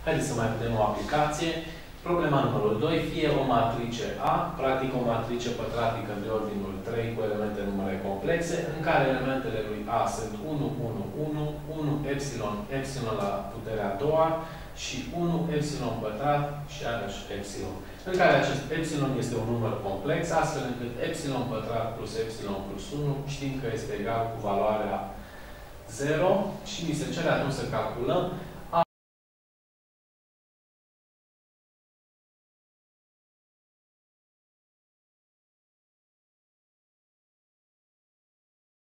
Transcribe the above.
Haideți să mai vedem o aplicație. Problema numărul 2, fie o matrice A, practic o matrice pătratică de ordinul 3 cu elemente numere complexe, în care elementele lui A sunt 1, 1, 1, 1, epsilon, epsilon la puterea a doua și 1, epsilon pătrat și iarăși epsilon. În care acest epsilon este un număr complex, astfel încât epsilon pătrat plus epsilon plus 1 știm că este egal cu valoarea 0 și ni se cere atunci să calculăm